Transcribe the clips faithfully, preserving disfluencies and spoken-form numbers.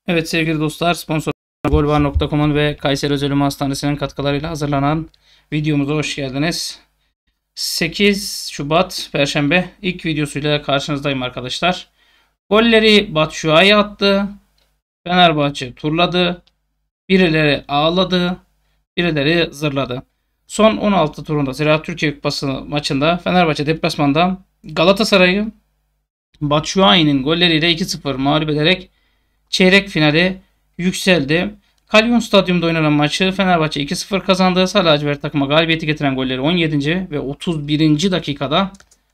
Evet sevgili dostlar, sponsor golvar nokta com'un ve Kayseri Özel Ümumi Hastanesi'nin katkılarıyla hazırlanan videomuza hoş geldiniz. sekiz Şubat Perşembe ilk videosuyla karşınızdayım arkadaşlar. Golleri Batshuayi attı. Fenerbahçe turladı. Birileri ağladı. Birileri zırladı. Son on altı turunda Ziraat Türkiye Kupası maçında Fenerbahçe deplasmanda Galatasaray'ı Batshuayi'nin golleriyle iki sıfır mağlup ederek çeyrek finale yükseldi. Kalyon Stadyum'da oynanan maçı Fenerbahçe iki sıfır kazandı. Sarı lacivert takıma galibiyeti getiren golleri on yedinci ve otuz birinci dakikada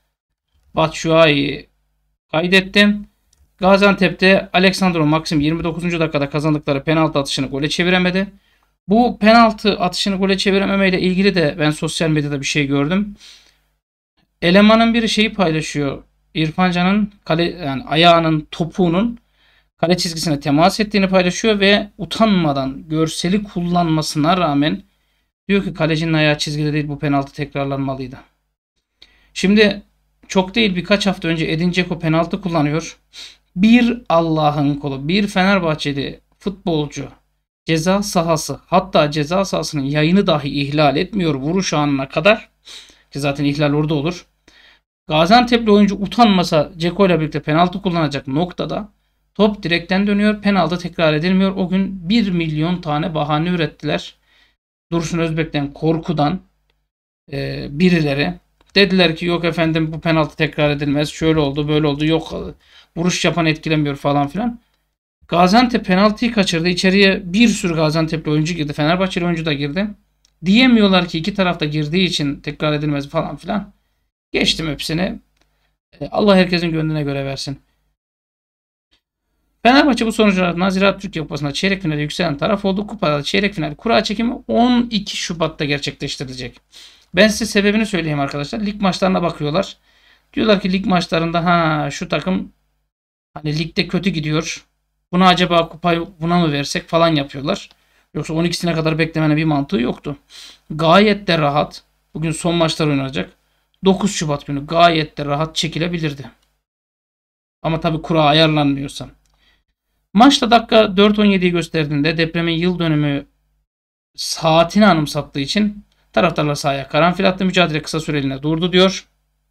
Batshuayi kaydetti. Gaziantep'te Alexandro Maxim yirmi dokuzuncu dakikada kazandıkları penaltı atışını gole çeviremedi. Bu penaltı atışını gole çevirememeyle ilgili de ben sosyal medyada bir şey gördüm. Elemanın biri şeyi paylaşıyor. İrfan Can'ın kale, yani ayağının topuğunun kale çizgisine temas ettiğini paylaşıyor ve utanmadan görseli kullanmasına rağmen diyor ki kalecinin ayağı çizgide değil, bu penaltı tekrarlanmalıydı. Şimdi çok değil birkaç hafta önce Edin Dzeko penaltı kullanıyor. Bir Allah'ın kulu, bir Fenerbahçeli futbolcu ceza sahası, hatta ceza sahasının yayını dahi ihlal etmiyor vuruş anına kadar, ki zaten ihlal orada olur. Gaziantep'li oyuncu utanmasa Dzeko ile birlikte penaltı kullanacak noktada top direkten dönüyor. Penaltı tekrar edilmiyor. O gün bir milyon tane bahane ürettiler. Dursun Özbek'ten korkudan e, birileri. Dediler ki yok efendim bu penaltı tekrar edilmez. Şöyle oldu böyle oldu. Yok vuruş yapan etkilemiyor falan filan. Gaziantep penaltıyı kaçırdı. İçeriye bir sürü Gaziantep'li oyuncu girdi. Fenerbahçeli oyuncu da girdi. Diyemiyorlar ki iki tarafta girdiği için tekrar edilmez falan filan. Geçtim hepsini. E, Allah herkesin gönlüne göre versin. Fenerbahçe bu sonuçlardan Ziraat Türkiye Kupası'nda çeyrek finale yükselen taraf oldu. Kupada çeyrek final kura çekimi on iki Şubat'ta gerçekleştirilecek. Ben size sebebini söyleyeyim arkadaşlar. Lig maçlarına bakıyorlar. Diyorlar ki lig maçlarında ha şu takım hani ligde kötü gidiyor. Buna acaba kupayı buna mı versek falan yapıyorlar. Yoksa on ikisine kadar beklemenin bir mantığı yoktu. Gayet de rahat. Bugün son maçlar oynanacak. dokuz Şubat günü gayet de rahat çekilebilirdi. Ama tabii kura ayarlanmıyorsa. Maçta dakika dört on yediyi gösterdiğinde depremin yıl dönümü saatini anımsattığı için taraftarlar sahaya karanfil attı. Mücadele kısa süreliğine durdu diyor.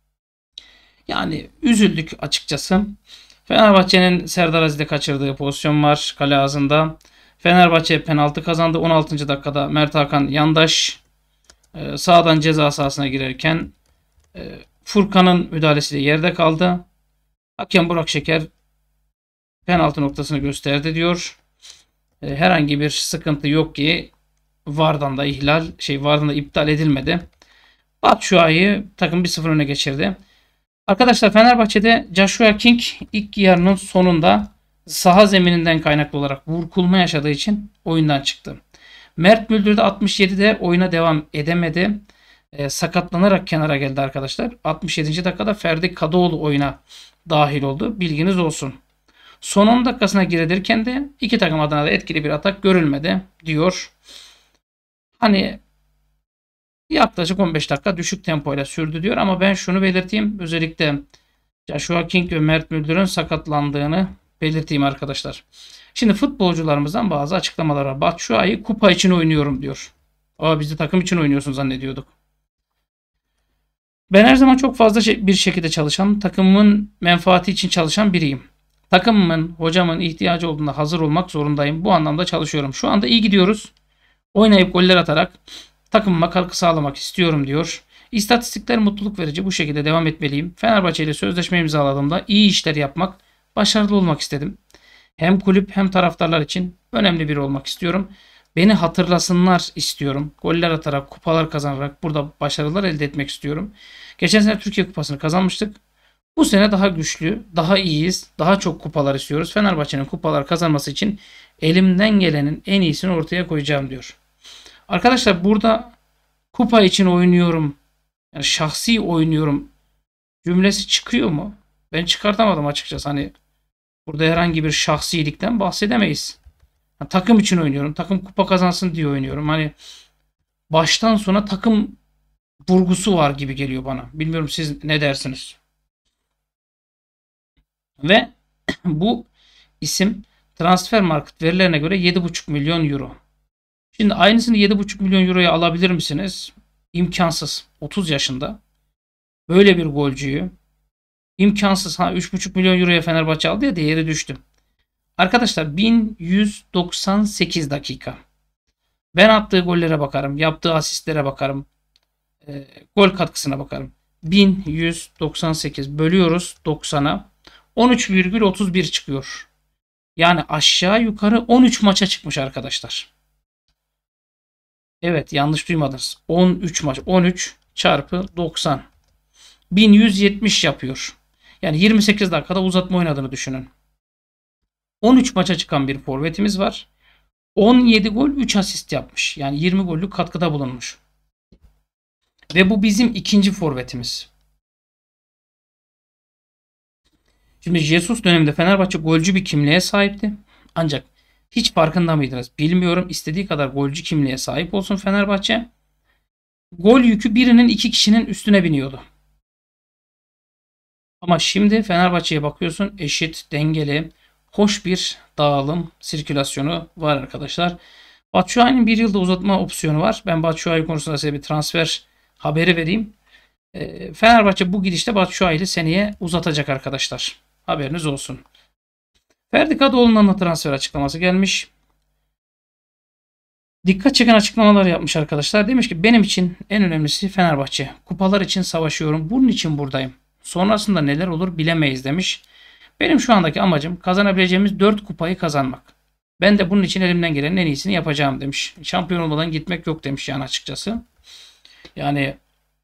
Yani üzüldük açıkçası. Fenerbahçe'nin Serdar Aziz'de kaçırdığı pozisyon var kale ağzında. Fenerbahçe penaltı kazandı. on altıncı dakikada Mert Hakan Yandaş e, sağdan ceza sahasına girerken e, Furkan'ın müdahalesiyle yerde kaldı. Hakem Burak Şeker penaltı noktasını gösterdi diyor. E, herhangi bir sıkıntı yok ki VAR'dan da ihlal şey VAR'dan da iptal edilmedi. Batshuayi takım bir sıfır öne geçirdi. Arkadaşlar Fenerbahçe'de Joshua King ilk yarının sonunda saha zemininden kaynaklı olarak burkulma yaşadığı için oyundan çıktı. Mert Müldür de altmış yedide oyuna devam edemedi. E, sakatlanarak kenara geldi arkadaşlar. altmış yedinci dakikada Ferdi Kadıoğlu oyuna dahil oldu. Bilginiz olsun. Son on dakikasına girilirken de iki takım adına da etkili bir atak görülmedi diyor. Hani yaklaşık on beş dakika düşük tempoyla sürdü diyor ama ben şunu belirteyim. Özellikle Joshua King ve Mert Müldür'ün sakatlandığını belirteyim arkadaşlar. Şimdi futbolcularımızdan bazı açıklamalar var. Batshuayi kupa için oynuyorum diyor. Aa, biz de takım için oynuyorsun zannediyorduk. Ben her zaman çok fazla bir şekilde çalışan, takımımın menfaati için çalışan biriyim. Takımımın, hocamın ihtiyacı olduğunda hazır olmak zorundayım. Bu anlamda çalışıyorum. Şu anda iyi gidiyoruz. Oynayıp goller atarak takımıma katkı sağlamak istiyorum diyor. İstatistikler mutluluk verici. Bu şekilde devam etmeliyim. Fenerbahçe ile sözleşme imzaladığımda iyi işler yapmak, başarılı olmak istedim. Hem kulüp hem taraftarlar için önemli biri olmak istiyorum. Beni hatırlasınlar istiyorum. Goller atarak, kupalar kazanarak burada başarılar elde etmek istiyorum. Geçen sene Türkiye Kupası'nı kazanmıştık. Bu sene daha güçlü, daha iyiyiz, daha çok kupalar istiyoruz. Fenerbahçe'nin kupalar kazanması için elimden gelenin en iyisini ortaya koyacağım diyor. Arkadaşlar burada kupa için oynuyorum, yani şahsi oynuyorum cümlesi çıkıyor mu? Ben çıkartamadım açıkçası. Hani burada herhangi bir şahsilikten bahsedemeyiz. Yani takım için oynuyorum, takım kupa kazansın diye oynuyorum. Hani baştan sona takım vurgusu var gibi geliyor bana. Bilmiyorum siz ne dersiniz? Ve bu isim Transfermarkt verilerine göre yedi buçuk milyon euro. Şimdi aynısını yedi buçuk milyon euroya alabilir misiniz? İmkansız. otuz yaşında. Böyle bir golcüyü imkansız. Ha üç buçuk milyon euroya Fenerbahçe aldı ya, değeri düştü. Arkadaşlar bin yüz doksan sekiz dakika. Ben attığı gollere bakarım. Yaptığı asistlere bakarım. E, gol katkısına bakarım. bin yüz doksan sekiz bölüyoruz doksana. on üç virgül otuz bir çıkıyor. Yani aşağı yukarı on üç maça çıkmış arkadaşlar. Evet, yanlış duymadınız. on üç maç. on üç çarpı doksan. bin yüz yetmiş yapıyor. Yani yirmi sekiz dakikada uzatma oynadığını düşünün. on üç maça çıkan bir forvetimiz var. on yedi gol, üç asist yapmış. Yani yirmi gollük katkıda bulunmuş. Ve bu bizim ikinci forvetimiz. Şimdi Jesus döneminde Fenerbahçe golcü bir kimliğe sahipti. Ancak hiç farkında mıydınız? Bilmiyorum. İstediği kadar golcü kimliğe sahip olsun Fenerbahçe. Gol yükü birinin iki kişinin üstüne biniyordu. Ama şimdi Fenerbahçe'ye bakıyorsun, eşit, dengeli, hoş bir dağılım, sirkülasyonu var arkadaşlar. Batshuayi'nin bir yılda uzatma opsiyonu var. Ben Batshuayi konusunda size bir transfer haberi vereyim. E, Fenerbahçe bu gidişte Batshuayi'yi seneye uzatacak arkadaşlar. Haberiniz olsun. Ferdi Kadıoğlu'nun da transfer açıklaması gelmiş. Dikkat çeken açıklamalar yapmış arkadaşlar. Demiş ki benim için en önemlisi Fenerbahçe. Kupalar için savaşıyorum. Bunun için buradayım. Sonrasında neler olur bilemeyiz demiş. Benim şu andaki amacım kazanabileceğimiz dört kupayı kazanmak. Ben de bunun için elimden gelenin en iyisini yapacağım demiş. Şampiyon olmadan gitmek yok demiş yani açıkçası. Yani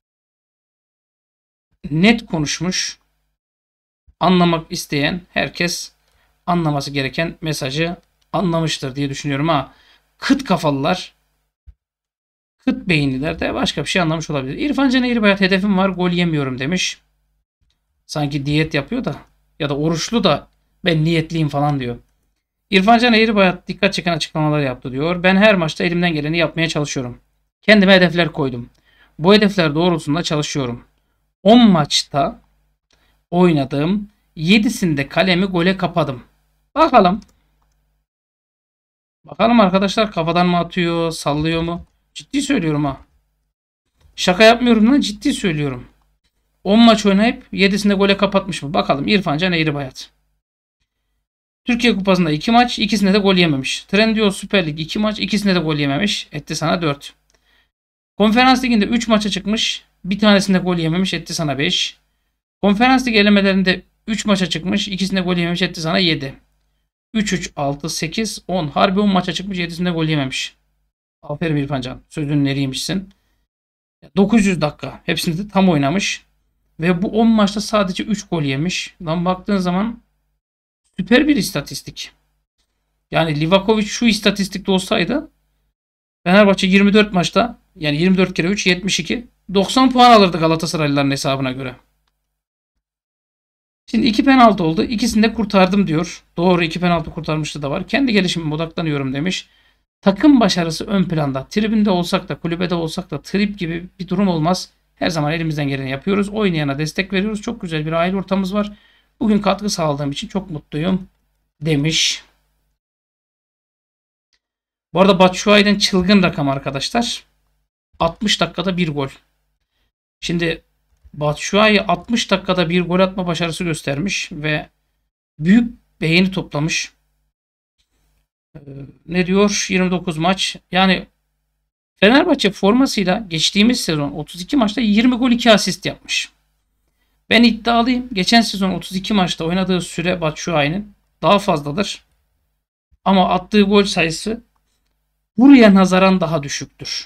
net konuşmuş. Anlamak isteyen herkes anlaması gereken mesajı anlamıştır diye düşünüyorum ha. Kıt kafalılar, kıt beyinliler de başka bir şey anlamış olabilir. İrfan Can Eğribayat hedefim var, gol yemiyorum demiş. Sanki diyet yapıyor da ya da oruçlu da ben niyetliyim falan diyor. İrfan Can Eğribayat dikkat çeken açıklamalar yaptı diyor. Ben her maçta elimden geleni yapmaya çalışıyorum. Kendime hedefler koydum. Bu hedefler doğrultusunda çalışıyorum. on maçta oynadım. yedisinde kalemi gole kapadım. Bakalım. Bakalım arkadaşlar, kafadan mı atıyor, sallıyor mu? Ciddi söylüyorum ha. Şaka yapmıyorum lan, ciddi söylüyorum. on maç oynayıp yedisinde gole kapatmış mı? Bakalım İrfan Can Eğribayat. Türkiye Kupası'nda iki maç, ikisinde de gol yememiş. Trendyol Süper Lig iki maç, ikisinde de gol yememiş. Etti sana dört. Konferans Ligi'nde üç maça çıkmış. Bir tanesinde gol yememiş, etti sana beş. Konferans Ligi elemelerinde üç maça çıkmış, ikisinde gol yememiş, etti sana yedi. üç üç altı sekiz on. Harbi on maça çıkmış, yedisinde gol yememiş. Aferin İrfan Can. Sözünün eriymişsin. dokuz yüz dakika. Hepsini de tam oynamış. Ve bu on maçta sadece üç gol yemiş. Lan baktığın zaman süper bir istatistik. Yani Livakovic şu istatistikte olsaydı Fenerbahçe yirmi dört maçta, yani yirmi dört kere üç yetmiş iki, doksan puan alırdı Galatasaraylıların hesabına göre. Şimdi iki penaltı oldu. İkisini de kurtardım diyor. Doğru, iki penaltı kurtarmıştı da var. Kendi gelişimime odaklanıyorum demiş. Takım başarısı ön planda. Tribünde olsak da kulübede olsak da trip gibi bir durum olmaz. Her zaman elimizden geleni yapıyoruz. Oynayana destek veriyoruz. Çok güzel bir aile ortamımız var. Bugün katkı sağladığım için çok mutluyum demiş. Bu arada Batshuayi'den çılgın rakam arkadaşlar. altmış dakikada bir gol. Şimdi Batshuayi altmış dakikada bir gol atma başarısı göstermiş ve büyük beğeni toplamış. Ee, ne diyor? yirmi dokuz maç. Yani Fenerbahçe formasıyla geçtiğimiz sezon otuz iki maçta yirmi gol iki asist yapmış. Ben iddialıyım. Geçen sezon otuz iki maçta oynadığı süre Batshuayi'nin daha fazladır. Ama attığı gol sayısı buraya nazaran daha düşüktür.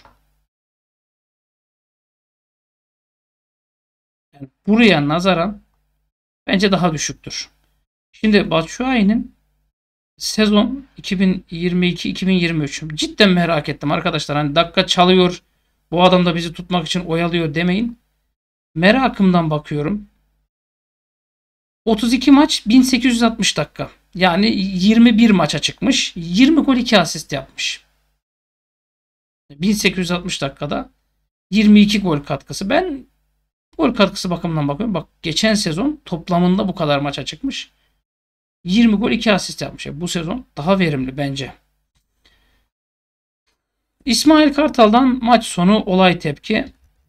Yani buraya nazaran bence daha düşüktür. Şimdi Batshuayi'nin sezon iki bin yirmi iki iki bin yirmi üç cidden merak ettim arkadaşlar. Hani dakika çalıyor, bu adam da bizi tutmak için oyalıyor demeyin. Merakımdan bakıyorum. otuz iki maç bin sekiz yüz altmış dakika. Yani yirmi bir maça çıkmış. yirmi gol iki asist yapmış. bin sekiz yüz altmış dakikada yirmi iki gol katkısı. Ben gol katkısı bakımından bakıyorum. Bak geçen sezon toplamında bu kadar maça çıkmış. yirmi gol iki asist yapmış. Bu sezon daha verimli bence. İsmail Kartal'dan maç sonu olay tepki.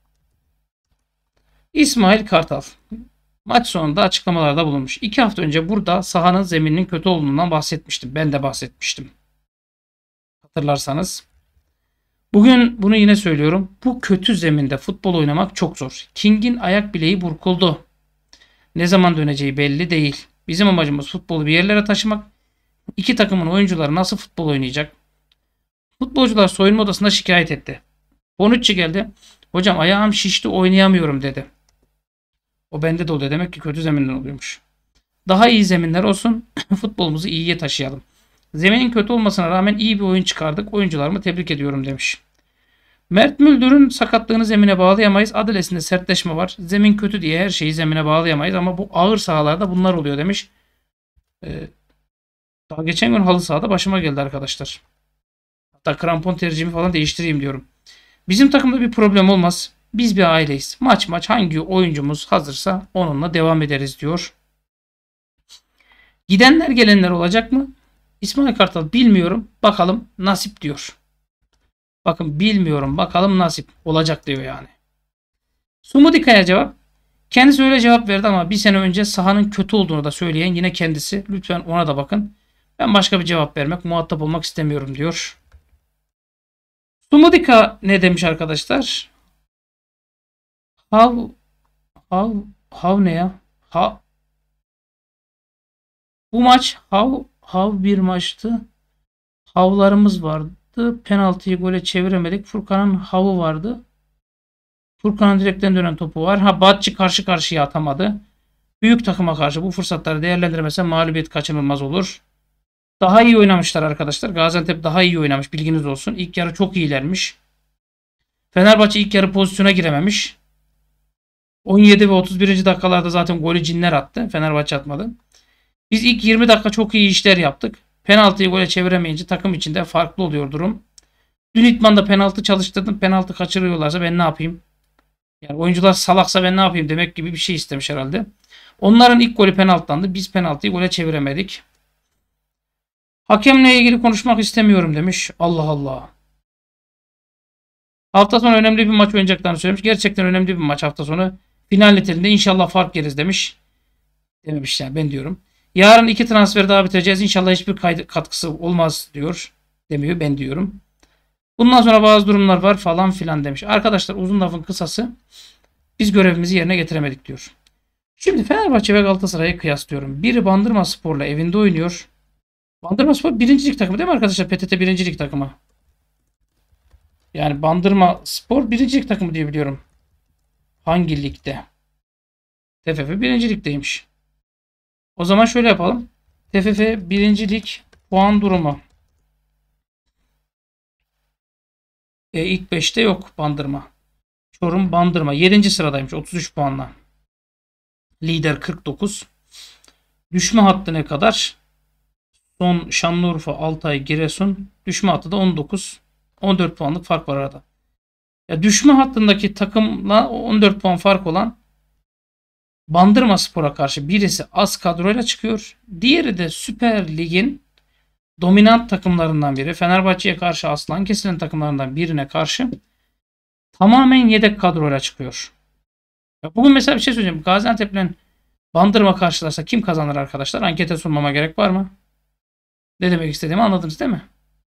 İsmail Kartal maç sonunda açıklamalarda bulunmuş. İki hafta önce burada sahanın zemininin kötü olduğundan bahsetmiştim. Ben de bahsetmiştim. Hatırlarsanız. Bugün bunu yine söylüyorum. Bu kötü zeminde futbol oynamak çok zor. King'in ayak bileği burkuldu. Ne zaman döneceği belli değil. Bizim amacımız futbolu bir yerlere taşımak. İki takımın oyuncuları nasıl futbol oynayacak? Futbolcular soyunma odasında şikayet etti. Bonucci geldi. Hocam ayağım şişti, oynayamıyorum dedi. O bende de oluyor. Demek ki kötü zeminden oluyormuş. Daha iyi zeminler olsun. Futbolumuzu iyiye taşıyalım. Zeminin kötü olmasına rağmen iyi bir oyun çıkardık. Oyuncularımı tebrik ediyorum demiş. Mert Müldür'ün sakatlığını zemine bağlayamayız. Adalesinde sertleşme var. Zemin kötü diye her şeyi zemine bağlayamayız ama bu ağır sahalarda bunlar oluyor demiş. Ee, daha geçen gün halı sahada başıma geldi arkadaşlar. Hatta krampon tercihimi falan değiştireyim diyorum. Bizim takımda bir problem olmaz. Biz bir aileyiz. Maç maç hangi oyuncumuz hazırsa onunla devam ederiz diyor. Gidenler gelenler olacak mı? İsmail Kartal bilmiyorum. Bakalım nasip diyor. Bakın bilmiyorum. Bakalım nasip olacak diyor yani. Sumudika'ya cevap. Kendisi öyle cevap verdi ama bir sene önce sahanın kötü olduğunu da söyleyen yine kendisi. Lütfen ona da bakın. Ben başka bir cevap vermek, muhatap olmak istemiyorum diyor. Sumudika ne demiş arkadaşlar? Hav hav hav ne ya? Ha Bu maç hav hav bir maçtı. Havlarımız vardı. Penaltıyı gole çeviremedik. Furkan'ın havı vardı. Furkan'ın direkten dönen topu var. Ha Batçı karşı karşıya atamadı. Büyük takıma karşı bu fırsatları değerlendirmese mağlubiyet kaçınılmaz olur. Daha iyi oynamışlar arkadaşlar. Gaziantep daha iyi oynamış. Bilginiz olsun. İlk yarı çok iyilermiş. Fenerbahçe ilk yarı pozisyona girememiş. on yedi ve otuz birinci dakikalarda zaten golü cinler attı. Fenerbahçe atmadı. Biz ilk yirmi dakika çok iyi işler yaptık. Penaltıyı gole çeviremeyince takım içinde farklı oluyor durum. Dün İtman'da penaltı çalıştırdım. Penaltı kaçırıyorlarsa ben ne yapayım? Yani oyuncular salaksa ben ne yapayım demek gibi bir şey istemiş herhalde. Onların ilk golü penaltılandı. Biz penaltıyı gole çeviremedik. Hakemle ilgili konuşmak istemiyorum demiş. Allah Allah. Hafta sonu önemli bir maç oynayacaklarını söylemiş. Gerçekten önemli bir maç hafta sonu. Final niteliğinde inşallah fark yeriz demiş. Dememiş yani ben diyorum. Yarın iki transferi daha bitireceğiz. İnşallah hiçbir katkısı olmaz diyor. Demiyor ben diyorum. Bundan sonra bazı durumlar var falan filan demiş. Arkadaşlar uzun lafın kısası biz görevimizi yerine getiremedik diyor. Şimdi Fenerbahçe ve Galatasaray'ı kıyaslıyorum. Biri Bandırmaspor'la evinde oynuyor. Bandırmaspor birincilik takımı değil mi arkadaşlar? P T T birincilik takımı. Yani Bandırmaspor birincilik takımı diye biliyorum. Hangi ligde? T F F birinci ligdeymiş. O zaman şöyle yapalım. T F F birinci lig puan durumu. E, ilk beşte yok Bandırma. Çorum Bandırma yedinci sıradaymış otuz üç puanla. Lider kırk dokuz. Düşme hattı ne kadar? Son Şanlıurfa, Altay, Giresun. Düşme hattı da on dokuz. on dört puanlık fark var arada. Ya düşme hattındaki takımla on dört puan fark olan Bandırmaspor'a karşı birisi az kadroyla çıkıyor. Diğeri de Süper Lig'in dominant takımlarından biri. Fenerbahçe'ye karşı aslan kesilen takımlarından birine karşı tamamen yedek kadroyla çıkıyor. Ya bugün mesela bir şey söyleyeceğim. Gaziantep'le Bandırma karşılarsa kim kazanır arkadaşlar? Ankete sunmama gerek var mı? Ne demek istediğimi anladınız değil mi?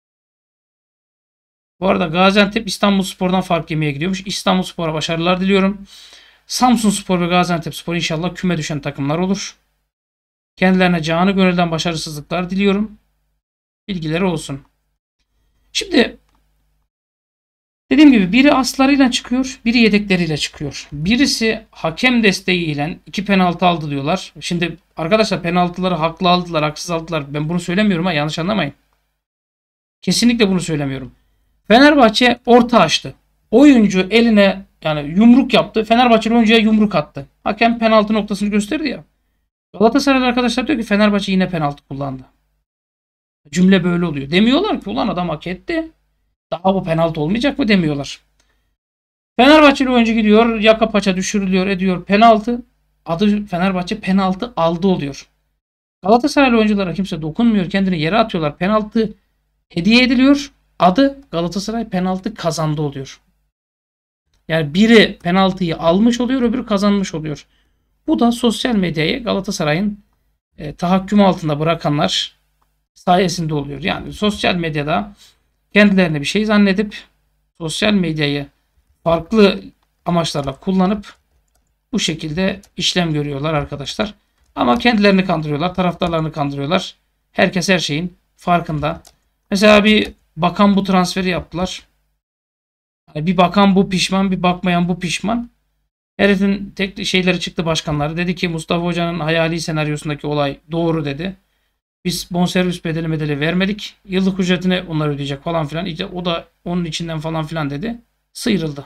Bu arada Gaziantep İstanbulspor'dan fark yemeye gidiyormuş. İstanbulspor'a başarılar diliyorum. Samsunspor ve Gaziantepspor inşallah küme düşen takımlar olur. Kendilerine canı gönülden başarısızlıklar diliyorum. Bilgileri olsun. Şimdi dediğim gibi biri aslarıyla çıkıyor, biri yedekleriyle çıkıyor. Birisi hakem desteğiyle iki penaltı aldı diyorlar. Şimdi arkadaşlar penaltıları haklı aldılar, haksız aldılar. Ben bunu söylemiyorum ha yanlış anlamayın. Kesinlikle bunu söylemiyorum. Fenerbahçe orta açtı. Oyuncu eline yani yumruk yaptı. Fenerbahçeli oyuncuya yumruk attı. Hakem penaltı noktasını gösterdi ya. Galatasaraylı arkadaşlar diyor ki Fenerbahçe yine penaltı kullandı. Cümle böyle oluyor. Demiyorlar ki ulan adam hak etti. Daha bu penaltı olmayacak mı demiyorlar. Fenerbahçeli oyuncu gidiyor. Yaka paça düşürülüyor ediyor penaltı. Adı Fenerbahçe penaltı aldı oluyor. Galatasaraylı oyunculara kimse dokunmuyor. Kendini yere atıyorlar. Penaltı hediye ediliyor. Adı Galatasaray penaltı kazandı oluyor. Yani biri penaltıyı almış oluyor, öbürü kazanmış oluyor. Bu da sosyal medyayı Galatasaray'ın e, tahakküm altında bırakanlar sayesinde oluyor. Yani sosyal medyada kendilerine bir şey zannedip sosyal medyayı farklı amaçlarla kullanıp bu şekilde işlem görüyorlar arkadaşlar. Ama kendilerini kandırıyorlar, taraftarlarını kandırıyorlar. Herkes her şeyin farkında. Mesela bir bakan bu transferi yaptılar. Yani bir bakan bu pişman, bir bakmayan bu pişman. Herifin tek şeyleri çıktı, başkanları. Dedi ki Mustafa Hoca'nın hayali senaryosundaki olay doğru dedi. Biz bonservis bedeli medeli vermedik. Yıllık ücretini onlar ödeyecek falan filan. İşte o da onun içinden falan filan dedi. Sıyrıldı.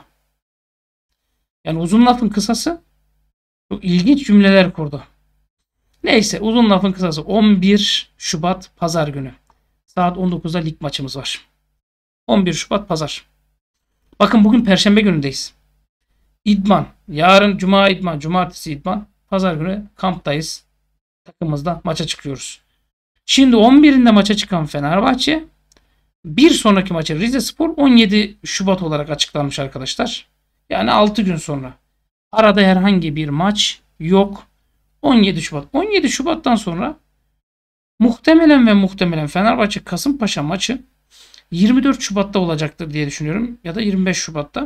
Yani uzun lafın kısası çok ilginç cümleler kurdu. Neyse, uzun lafın kısası on bir Şubat Pazar günü. Saat on dokuzda lig maçımız var. on bir Şubat Pazar. Bakın bugün Perşembe günündeyiz. İdman. Yarın Cuma idman. Cumartesi idman. Pazar günü kamptayız. Takımımızda maça çıkıyoruz. Şimdi on birinde maça çıkan Fenerbahçe, bir sonraki maçı Rizespor on yedi Şubat olarak açıklanmış arkadaşlar. Yani altı gün sonra. Arada herhangi bir maç yok. on yedi Şubat. on yedi Şubat'tan sonra muhtemelen ve muhtemelen Fenerbahçe Kasımpaşa maçı yirmi dört Şubat'ta olacaktır diye düşünüyorum. Ya da yirmi beş Şubat'ta.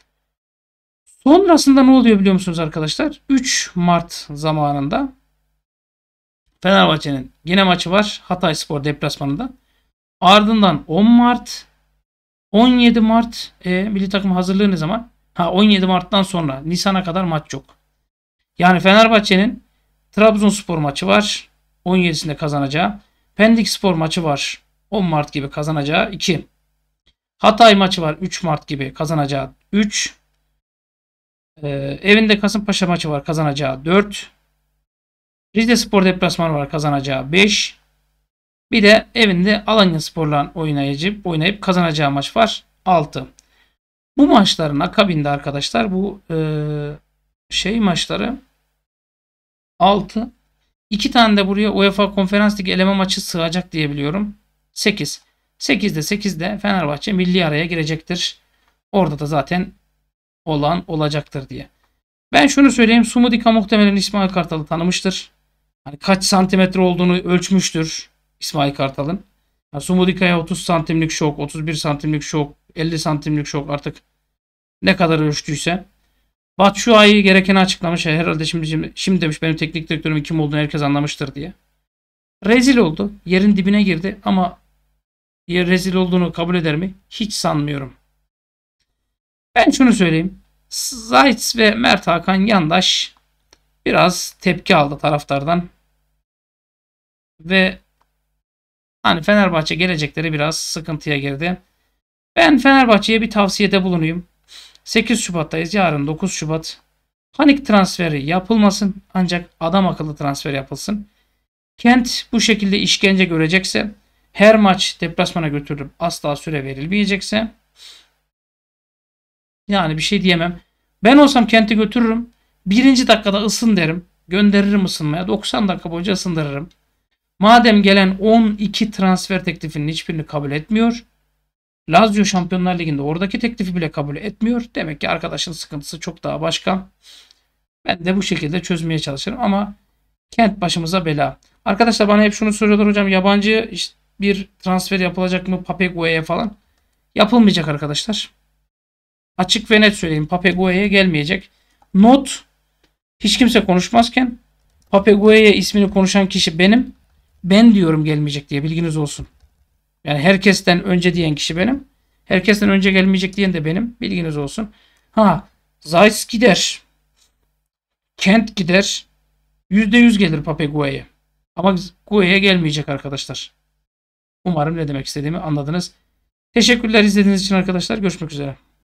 Sonrasında ne oluyor biliyor musunuz arkadaşlar? üç Mart zamanında Fenerbahçe'nin yine maçı var. Hatayspor deplasmanında. Ardından on Mart, on yedi Mart e, milli takım hazırlığı ne zaman? Ha, on yedi Mart'tan sonra Nisan'a kadar maç yok. Yani Fenerbahçe'nin Trabzonspor maçı var. on yedisinde kazanacağı. Pendikspor maçı var. on Mart gibi kazanacağı iki. Hatay maçı var üç Mart gibi kazanacağı üç. Ee, evinde Kasımpaşa maçı var kazanacağı dört. Rizespor deplasmanı var kazanacağı beş. Bir de evinde Alanyaspor'la oynayıp, oynayıp kazanacağı maç var altı. Bu maçların akabinde arkadaşlar bu e, şey maçları altı. iki tane de buraya UEFA Konferans Ligi eleme maçı sığacak diye biliyorum. sekiz. sekizde sekizde Fenerbahçe milli araya girecektir. Orada da zaten olan olacaktır diye. Ben şunu söyleyeyim. Sumudika muhtemelen İsmail Kartal'ı tanımıştır. Hani kaç santimetre olduğunu ölçmüştür İsmail Kartal'ın. Yani Sumudika'ya otuz santimlik şok, otuz bir santimlik şok, elli santimlik şok, artık ne kadar ölçtüyse. Batshuayi gerekeni açıklamış. Herhalde şimdi, şimdi, şimdi demiş benim teknik direktörümün kim olduğunu herkes anlamıştır diye. Rezil oldu. Yerin dibine girdi ama yer rezil olduğunu kabul eder mi? Hiç sanmıyorum. Ben şunu söyleyeyim. Zayt ve Mert Hakan Yandaş biraz tepki aldı taraftardan. Ve hani Fenerbahçe gelecekleri biraz sıkıntıya girdi. Ben Fenerbahçe'ye bir tavsiyede bulunayım. sekiz Şubat'tayız. Yarın dokuz Şubat. Panik transferi yapılmasın. Ancak adam akıllı transfer yapılsın. Kent bu şekilde işkence görecekse, her maç deplasmana götürülüp asla süre verilmeyecekse, yani bir şey diyemem. Ben olsam Kent'i götürürüm. Birinci dakikada ısın derim. Gönderirim ısınmaya. doksan dakika boyunca ısındırırım. Madem gelen on iki transfer teklifinin hiçbirini kabul etmiyor. Lazio Şampiyonlar Ligi'nde oradaki teklifi bile kabul etmiyor. Demek ki arkadaşın sıkıntısı çok daha başka. Ben de bu şekilde çözmeye çalışırım ama Kent başımıza bela. Arkadaşlar bana hep şunu soruyorlar, hocam yabancı işte bir transfer yapılacak mı Papegue'ye falan? Yapılmayacak arkadaşlar. Açık ve net söyleyeyim, Papegue'ye gelmeyecek. Not, hiç kimse konuşmazken Papegue'ye ismini konuşan kişi benim. Ben diyorum gelmeyecek diye, bilginiz olsun. Yani herkesten önce diyen kişi benim. Herkesten önce gelmeyecek diyen de benim. Bilginiz olsun. Ha, Zayt gider. Kent gider. yüzde yüz gelir Papegue'ye. Ama Gue'ye gelmeyecek arkadaşlar. Umarım ne demek istediğimi anladınız. Teşekkürler izlediğiniz için arkadaşlar. Görüşmek üzere.